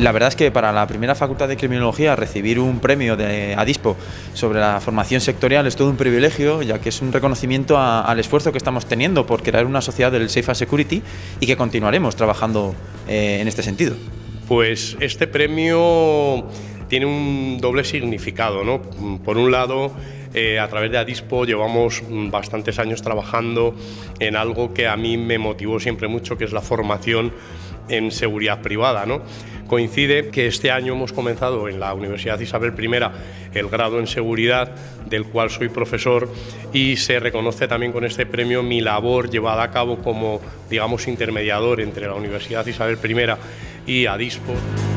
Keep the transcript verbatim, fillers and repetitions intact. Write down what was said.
La verdad es que para la primera facultad de criminología recibir un premio de ADISPO sobre la formación sectorial es todo un privilegio, ya que es un reconocimiento a, al esfuerzo que estamos teniendo por crear una sociedad del Safe and Security y que continuaremos trabajando eh, en este sentido. Pues este premio tiene un doble significado, ¿no? Por un lado, eh, a través de ADISPO llevamos bastantes años trabajando en algo que a mí me motivó siempre mucho, que es la formación en seguridad privada, ¿no? Coincide que este año hemos comenzado en la Universidad Isabel primera el grado en seguridad, del cual soy profesor, y se reconoce también con este premio mi labor llevada a cabo como, digamos, intermediador entre la Universidad Isabel primera y ADISPO.